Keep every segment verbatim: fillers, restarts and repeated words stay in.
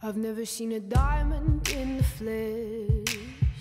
I've never seen a diamond in the flesh.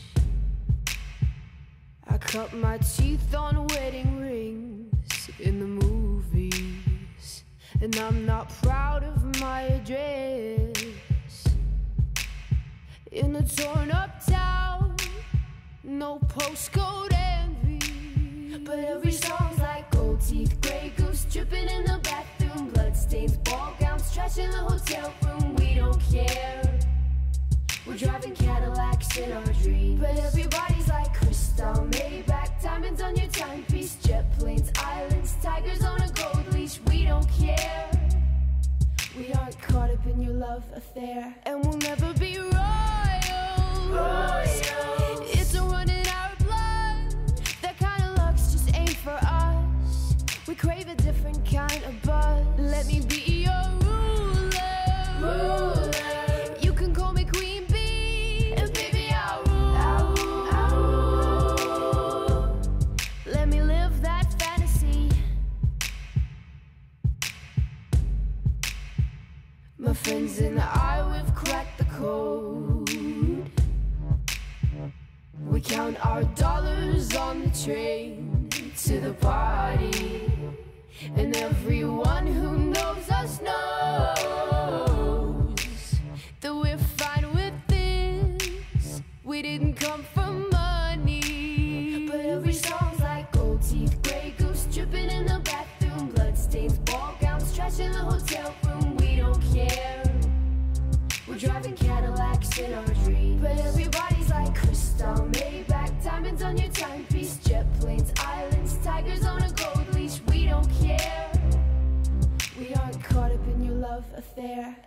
I cut my teeth on wedding rings in the movies, and I'm not proud of my address. In a torn up town, no postcode envy, but every song's like gold teeth, grey goose dripping in the bathroom, bloodstains, ball gowns, trash in the hotel room. We don't care. We're driving Cadillacs in our dreams, but everybody's like crystal, Maybach, diamonds on your timepiece, jet planes, islands, tigers on a gold leash. We don't care. We aren't caught up in your love affair, and we'll never be royals. Royals. It's a run in our blood. That kind of luck's just ain't for us. We crave a different kind of buzz. Let me be your ruler. Ruler. You can call me Queen Bee, and baby I'll rule. I'll rule. I'll rule. Let me live that fantasy. My friends and I, we've cracked the code. We count our dollars on the train to the party, and everyone who knows us knows that we're fine with this. We didn't come for money, but every song's like gold teeth, grey goose dripping in the bathroom, bloodstains, ball gowns, trash in the hotel room. We don't care. We're driving Cadillacs in our dreams, but everybody's like crystal, Maybach, diamonds on your timepiece, jet planes, islands, tigers on a gold leash. We don't care. We aren't caught up in your love affair,